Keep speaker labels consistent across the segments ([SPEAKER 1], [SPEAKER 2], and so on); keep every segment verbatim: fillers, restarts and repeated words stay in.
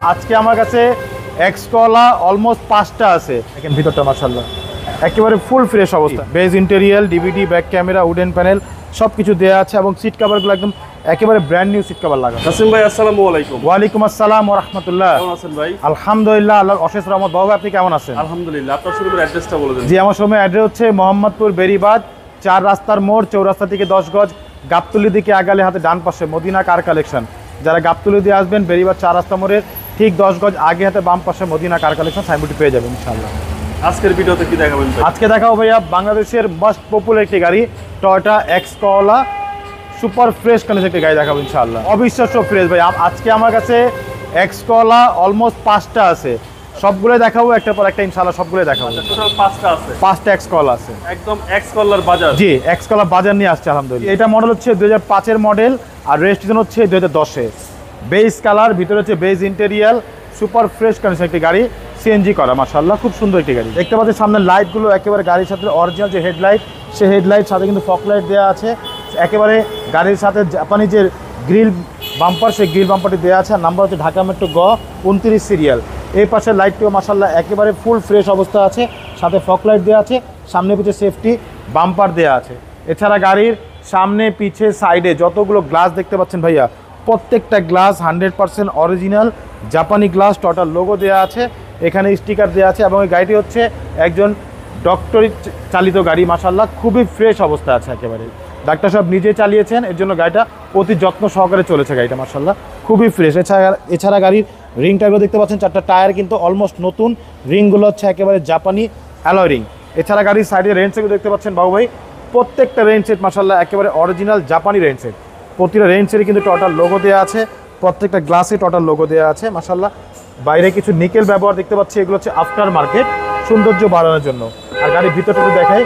[SPEAKER 1] আজকে আমার কাছে এক্সকলা অলমোস্ট পাঁচটা আছে। দেখেন ভিতরটা মাশাআল্লাহ একেবারে ফুল ফ্রেশ অবস্থা। Beige interior, DVD, back camera, wooden panel সব কিছু দেওয়া আছে এবং সিট কভারগুলো একদম একেবারে ব্র্যান্ড নিউ সিট কভার লাগানো।
[SPEAKER 2] কাসিম ভাই আসসালামু আলাইকুম।
[SPEAKER 1] ওয়ালাইকুম আসসালাম ওয়া রাহমাতুল্লাহ।
[SPEAKER 2] কেমন আছেন ভাই?
[SPEAKER 1] আলহামদুলিল্লাহ, আল্লাহর অশেষ রহমত। বাবা আপনি কেমন আছেন?
[SPEAKER 2] আলহামদুলিল্লাহ। আপনার শোরুমের অ্যাড্রেসটা বলে দেন।
[SPEAKER 1] জি, আমার শোরুমের অ্যাড্রেস হচ্ছে মোহাম্মদপুর বেরিবাদ, চার রাস্তার মোড়, চৌরাস্তা থেকে দশ গজ, গাবতলী দিকে আগালে হাতে ডান পাশে মদিনা কার কালেকশন। যারা গাবতলী দিয়ে আসবেন বেরিবাদ চার রাস্তা মোড়ের ঠিক দশ গজ আগে হাতে বাম পাশে মদিনা কার কালেকশন সাইনবোর্ডটি পেয়ে যাবেন ইনশাআল্লাহ।
[SPEAKER 2] আজকের ভিডিওতে কি দেখাবেন ভাই?
[SPEAKER 1] আজকে দেখাবো ভাইয়া বাংলাদেশের মোস্ট পপুলার একটি গাড়ি টয়োটা এক্সকলা সুপার ফ্রেশ কন্ডিশন একটি গাড়ি দেখাবো ইনশাআল্লাহ। অবিশ্বাস্য ফ্রেশ ভাই। আজকে আমার কাছে এক্সকলা অলমোস্ট পাঁচটা আছে, সবগুলো দেখাবো একটা পর একটা ইনশাআল্লাহ। সবগুলো দেখাবো।
[SPEAKER 2] টোটাল পাঁচটা আছে।
[SPEAKER 1] পাঁচটা এক্সকলা আছে,
[SPEAKER 2] একদম এক্সকলার বাজার।
[SPEAKER 1] জি, এক্সকলা বাজার নিয়ে আসছে আলহামদুলিল্লাহ। এটা মডেল হচ্ছে দুই হাজার পাঁচের মডেল আর রেজিস্ট্রেশন হচ্ছে দুই হাজার দশে। বেজ কালার, ভিতরে হচ্ছে beige interior, super fresh condition একটি গাড়ি, সিএনজি করা মাশাআল্লাহ খুব সুন্দর একটি গাড়ি। দেখতে পাচ্ছেন সামনের লাইটগুলো একেবারে গাড়ির সাথে অরিজিনাল যে হেডলাইট, সেই হেডলাইট সাথে কিন্তু ফগ লাইট দেওয়া আছে। একেবারে গাড়ির সাথে জাপানি যে গ্রিল বাম্পার, সেই গ্রিল বাম্পারটি দেওয়া আছে। আর নাম্বার হচ্ছে ঢাকা মেট্রো গ উনত্রিশ সিরিয়াল। এই পাশের লাইটটিও মাশাআল্লাহ একেবারে ফুল ফ্রেশ অবস্থা আছে, সাথে ফগ লাইট দেওয়া আছে, সামনে পিছে সেফটি বাম্পার দেওয়া আছে। এছাড়া গাড়ির সামনে পিছে সাইডে যতগুলো গ্লাস দেখতে পাচ্ছেন ভাইয়া, প্রত্যেকটা গ্লাস হান্ড্রেড পার্সেন্ট অরিজিনাল জাপানি গ্লাস, টোটাল লোগো দেওয়া আছে, এখানে স্টিকার দেওয়া আছে। এবং এই গাড়িটি হচ্ছে একজন ডক্টরি চালিত গাড়ি মাশাআল্লাহ, খুবই ফ্রেশ অবস্থা আছে একেবারে। ডাক্তার সাহেব নিজে চালিয়েছেন, এর জন্য গাড়িটা অতি যত্ন সহকারে চলেছে গাড়িটা মাশাআল্লাহ খুবই ফ্রেশ। এছাড়া এছাড়া গাড়ির রিং টায়ারগুলো দেখতে পাচ্ছেন, চারটা টায়ার কিন্তু অলমোস্ট নতুন, রিংগুলো হচ্ছে একেবারে জাপানি অ্যালয় রিং। এছাড়া গাড়ির সাইডে রেঞ্জ সেটগুলো দেখতে পাচ্ছেন বাবু ভাই, প্রত্যেকটা রেঞ্জ সেট মাশাআল্লাহ একেবারে অরিজিনাল জাপানি রেঞ্জ সেট। প্রতিটা রেঞ্জ সেটে কিন্তু টোটাল লোগো দেওয়া আছে, প্রত্যেকটা গ্লাসে টোটাল লোগো দেওয়া আছে মাশাআল্লাহ। বাইরে কিছু নিকেল ব্যবহার দেখতে পাচ্ছি, এগুলো হচ্ছে আফটার মার্কেট সৌন্দর্য বাড়ানোর জন্য। আর গাড়ির ভিতরটা একটু দেখাই,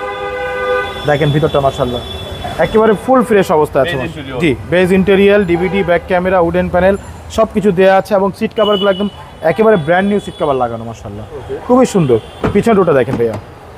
[SPEAKER 1] দেখেন ভিতরটা মাশাআল্লাহ একেবারে ফুল ফ্রেশ অবস্থা আছে। জি, beige interior, DVD, back camera, wooden panel সব কিছু দেওয়া আছে এবং সিট কভারগুলো একদম একেবারে ব্র্যান্ড নিউ সিট কভার লাগানো মাশাআল্লাহ খুবই সুন্দর। পিছন রোটা দেখেন ভাইয়া,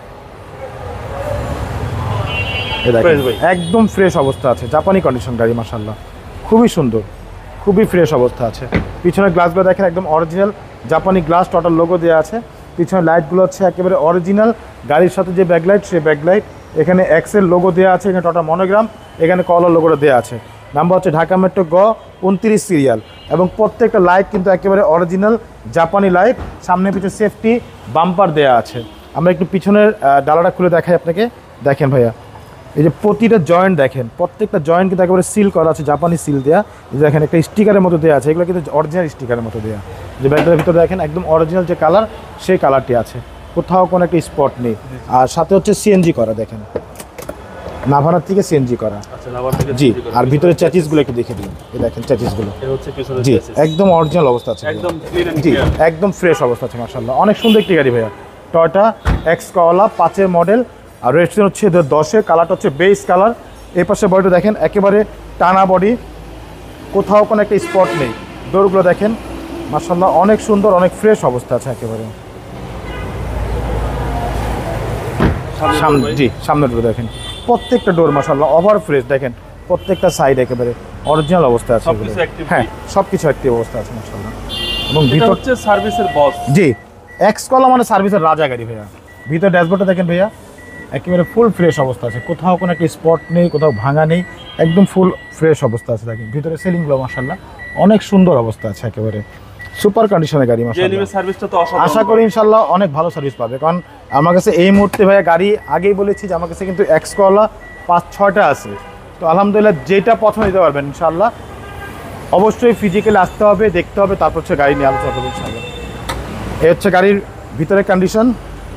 [SPEAKER 1] একদম ফ্রেশ অবস্থা আছে, জাপানি কন্ডিশন গাড়ি মাশাআল্লাহ খুবই সুন্দর, খুবই ফ্রেশ অবস্থা আছে। পিছনের গ্লাসগুলো দেখেন একদম অরিজিনাল জাপানি গ্লাস, টোটাল লোগো দেওয়া আছে। পিছনের লাইটগুলো হচ্ছে একেবারে অরিজিনাল গাড়ির সাথে যে ব্যাকলাইট, সেই ব্যাকলাইট। এখানে এক্সেল লোগো দেওয়া আছে, এখানে টোটাল মনোগ্রাম, এখানে কলার লোগোটা দেওয়া আছে। নাম্বার হচ্ছে ঢাকা মেট্রো গ উনত্রিশ সিরিয়াল এবং প্রত্যেকটা লাইট কিন্তু একেবারে অরিজিনাল জাপানি লাইট। সামনে পিছনে সেফটি বাম্পার দেওয়া আছে। আমরা একটু পিছনের ডালাটা খুলে দেখাই আপনাকে, দেখেন ভাইয়া এই যে প্রতিটা জয়েন্ট দেখেন, প্রত্যেকটা জয়েন্ট কিন্তু একেবারে সিল করা আছে, জাপানি সিল দেওয়া। এই যে দেখেন একটা স্টিকারের মতো দেওয়া আছে, এগুলো কিন্তু অরিজিনাল স্টিকারের মতো দেওয়া। যে ব্যাগটার ভিতরে দেখেন একদম অরিজিনাল যে কালার, সেই কালারটি আছে, কোথাও কোনো একটা স্পট নেই। আর সাথে হচ্ছে সিএনজি করা, দেখেন নাভানার থেকে সিএনজি করা। জি, আর ভিতরে চ্যাচিসগুলো একটু দেখে দিন, এই দেখেন চ্যাচিসগুলো জি একদম অরিজিনাল অবস্থা আছে, জি একদম ফ্রেশ অবস্থা আছে মাশাআল্লাহ। অনেক সুন্দর একটি গাড়ি ভাইয়া, টয়োটা এক্সকলা পাঁচের মডেল আর রেজিস্ট্রেশন হচ্ছে দশে। কালারটা হচ্ছে বেস কালার। এই পাশে বডিটা দেখেন একেবারে টানা বডি, কোথাও কোনো একটা স্পট নেই। ডোরগুলো দেখেন মাশাআল্লাহ অনেক সুন্দর, অনেক ফ্রেশ অবস্থা আছে একেবারে। সামনে জি সামনের ডোর দেখেন, প্রত্যেকটা ডোর মাশাআল্লাহ ওভার ফ্রেশ, দেখেন প্রত্যেকটা সাইড একেবারে অরিজিনাল অবস্থা আছে। হ্যাঁ, সব কিছু অ্যাক্টিভ অবস্থা আছে মাশাআল্লাহ। এবং ভিতর
[SPEAKER 2] হচ্ছে সার্ভিসের বস।
[SPEAKER 1] জি, এক্সকলা মানে সার্ভিসের রাজা গাড়ি ভাইয়া। ভিতর ড্যাশবোর্ডটা দেখেন ভাইয়া, একেবারে ফুল ফ্রেশ অবস্থা আছে, কোথাও কোনো একটা স্পট নেই, কোথাও ভাঙা নেই, একদম ফুল ফ্রেশ অবস্থা আছে। দেখেন ভিতরে সিলিংগুলো মাশাআল্লাহ অনেক সুন্দর অবস্থা আছে, একেবারে সুপার কন্ডিশনের গাড়ি মাশাআল্লাহ।
[SPEAKER 2] সার্ভিসটা তো
[SPEAKER 1] আশা করি ইনশাআল্লাহ অনেক ভালো সার্ভিস পাবে, কারণ আমার কাছে এই মুহূর্তে ভাইয়া গাড়ি আগেই বলেছি যে আমার কাছে কিন্তু এক্সকলা পাঁচ ছয়টা আছে। তো আলহামদুলিল্লাহ যেটা পছন্দ নিতে পারবেন ইনশাআল্লাহ। অবশ্যই ফিজিক্যালি আসতে হবে, দেখতে হবে, তারপর হচ্ছে গাড়ি নিয়ে আলোচনা করবে ইনশাআল্লাহ। এই হচ্ছে গাড়ির ভিতরের কন্ডিশন,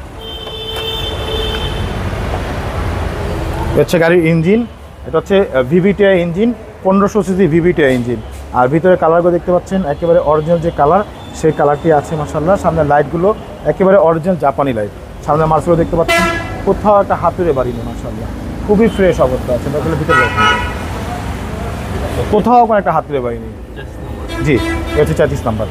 [SPEAKER 1] হচ্ছে গাড়ির ইঞ্জিন, এটা হচ্ছে ভিভিটিআই ইঞ্জিন, পনেরোশো সিসি ভিভিটিআই ইঞ্জিন। আর ভিতরে কালারগুলো দেখতে পাচ্ছেন একেবারে অরিজিনাল যে কালার, সেই কালারটি আছে মাশাআল্লাহ। সামনে লাইটগুলো একেবারে অরিজিনাল জাপানি লাইট। সামনে মার্সগুলো দেখতে পাচ্ছেন, কোথাও একটা হাতুড়ে বাড়ি নেই মাশাআল্লাহ, খুবই ফ্রেশ অবস্থা আছে। তাহলে ভিতরে দেখেন কোথাও কোনো একটা হাতুড়ে বাড়ি নেই। জি, এটা হচ্ছে চারত্রিশ নাম্বার।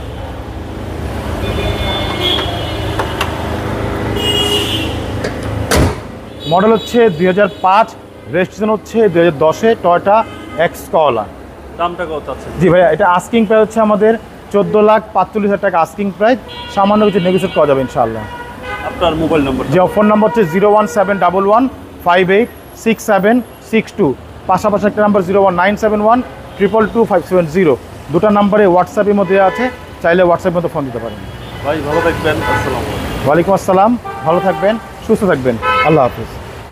[SPEAKER 1] মডেল হচ্ছে দুই হাজার পাঁচ, রেজিস্ট্রেশন হচ্ছে দুই হাজার দশে, টয়োটা এক্সকলা।
[SPEAKER 2] দামটা কত আছে?
[SPEAKER 1] জি ভাইয়া, এটা আস্কিং প্রাইস হচ্ছে আমাদের চোদ্দো লাখ পাঁচচল্লিশ হাজার টাকা আস্কিং প্রাইস, সামান্য কিছু নেগোসিয়েট করা যাবে ইনশাআল্লাহ।
[SPEAKER 2] আপনার মোবাইল নম্বর।
[SPEAKER 1] যে ফোন নাম্বার হচ্ছে zero one seven double one five eight six seven six two, পাশাপাশি একটা number zero one nine seven one triple two five seven zero. দুটো নাম্বারে হোয়াটসঅ্যাপের মধ্যে আছে, চাইলে হোয়াটসঅ্যাপের মধ্যে ফোন দিতে পারেন।
[SPEAKER 2] ভাই ভালো থাকবেন, আসসালামু আলাইকুম।
[SPEAKER 1] ওয়ালাইকুম আসসালাম, ভালো থাকবেন, সুস্থ থাকবেন, আল্লাহ হাফিজ।